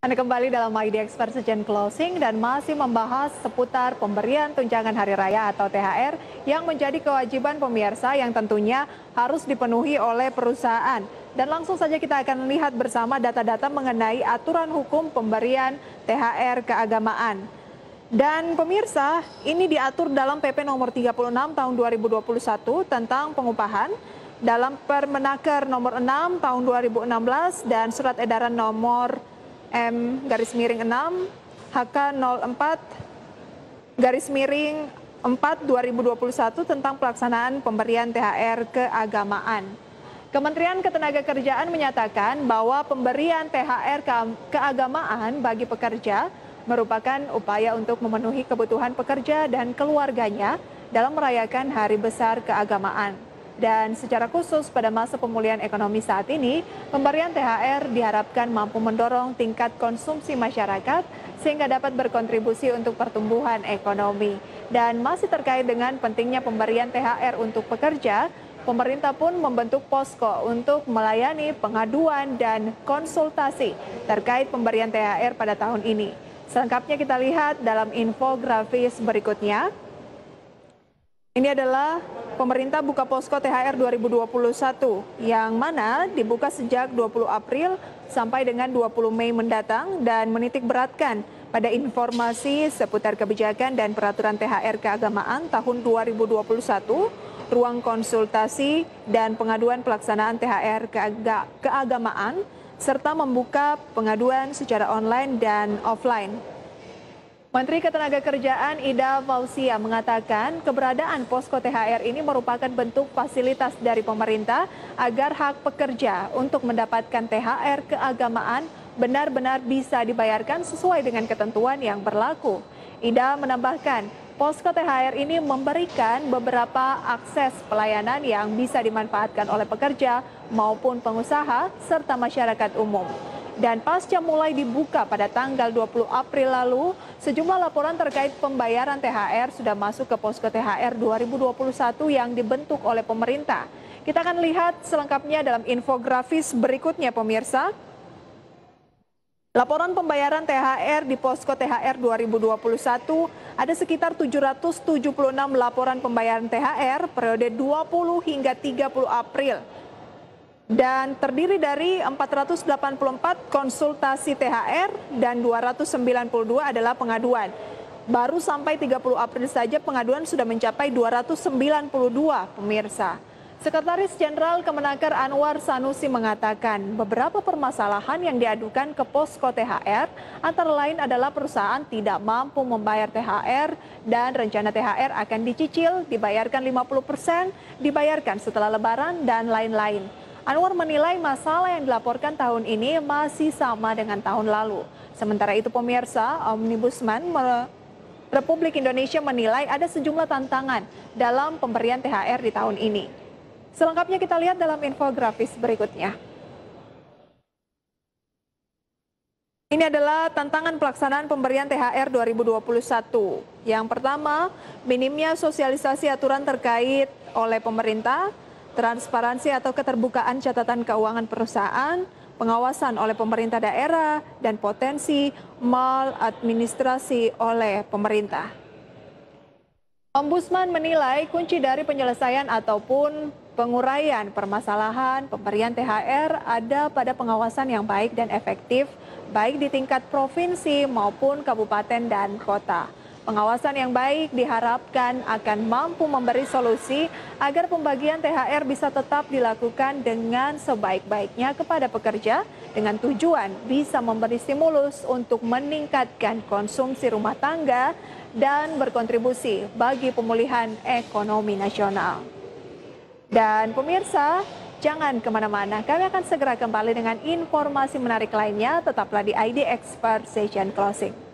Anda kembali dalam ID Expert Sejen Closing dan masih membahas seputar pemberian tunjangan hari raya atau THR yang menjadi kewajiban pemirsa yang tentunya harus dipenuhi oleh perusahaan. Dan langsung saja kita akan lihat bersama data-data mengenai aturan hukum pemberian THR keagamaan. Dan pemirsa, ini diatur dalam PP nomor 36 tahun 2021 tentang pengupahan, dalam Permenaker nomor 6 tahun 2016 dan surat edaran nomor M/6 HK 04 garis miring 4 2021 tentang pelaksanaan pemberian THR keagamaan. Kementerian Ketenagakerjaan menyatakan bahwa pemberian THR keagamaan bagi pekerja merupakan upaya untuk memenuhi kebutuhan pekerja dan keluarganya dalam merayakan Hari Besar Keagamaan. Dan secara khusus pada masa pemulihan ekonomi saat ini, pemberian THR diharapkan mampu mendorong tingkat konsumsi masyarakat sehingga dapat berkontribusi untuk pertumbuhan ekonomi. Dan masih terkait dengan pentingnya pemberian THR untuk pekerja, pemerintah pun membentuk posko untuk melayani pengaduan dan konsultasi terkait pemberian THR pada tahun ini. Selengkapnya kita lihat dalam infografis berikutnya. Ini adalah pemerintah buka posko THR 2021 yang mana dibuka sejak 20 April sampai dengan 20 Mei mendatang dan menitik beratkan pada informasi seputar kebijakan dan peraturan THR keagamaan tahun 2021, ruang konsultasi dan pengaduan pelaksanaan THR keagamaan, serta membuka pengaduan secara online dan offline. Menteri Ketenagakerjaan Ida Fauzia mengatakan keberadaan posko THR ini merupakan bentuk fasilitas dari pemerintah agar hak pekerja untuk mendapatkan THR keagamaan benar-benar bisa dibayarkan sesuai dengan ketentuan yang berlaku. Ida menambahkan, posko THR ini memberikan beberapa akses pelayanan yang bisa dimanfaatkan oleh pekerja maupun pengusaha serta masyarakat umum. Dan pasca mulai dibuka pada tanggal 20 April lalu, sejumlah laporan terkait pembayaran THR sudah masuk ke posko THR 2021 yang dibentuk oleh pemerintah. Kita akan lihat selengkapnya dalam infografis berikutnya pemirsa. Laporan pembayaran THR di posko THR 2021 ada sekitar 776 laporan pembayaran THR periode 20 hingga 30 April. Dan terdiri dari 484 konsultasi THR dan 292 adalah pengaduan. Baru sampai 30 April saja pengaduan sudah mencapai 292 pemirsa. Sekretaris Jenderal Kemenaker Anwar Sanusi mengatakan beberapa permasalahan yang diadukan ke posko THR antara lain adalah perusahaan tidak mampu membayar THR dan rencana THR akan dicicil, dibayarkan 50%, dibayarkan setelah Lebaran dan lain-lain. Anwar menilai masalah yang dilaporkan tahun ini masih sama dengan tahun lalu. Sementara itu pemirsa, Ombudsman Republik Indonesia menilai ada sejumlah tantangan dalam pemberian THR di tahun ini. Selengkapnya kita lihat dalam infografis berikutnya. Ini adalah tantangan pelaksanaan pemberian THR 2021. Yang pertama, minimnya sosialisasi aturan terkait oleh pemerintah, transparansi atau keterbukaan catatan keuangan perusahaan, pengawasan oleh pemerintah daerah, dan potensi maladministrasi oleh pemerintah. Ombudsman menilai kunci dari penyelesaian ataupun penguraian permasalahan pemberian THR ada pada pengawasan yang baik dan efektif, baik di tingkat provinsi maupun kabupaten dan kota. Pengawasan yang baik diharapkan akan mampu memberi solusi agar pembagian THR bisa tetap dilakukan dengan sebaik-baiknya kepada pekerja dengan tujuan bisa memberi stimulus untuk meningkatkan konsumsi rumah tangga dan berkontribusi bagi pemulihan ekonomi nasional. Dan pemirsa, jangan kemana-mana, kami akan segera kembali dengan informasi menarik lainnya, tetaplah di ID Expert Session Closing.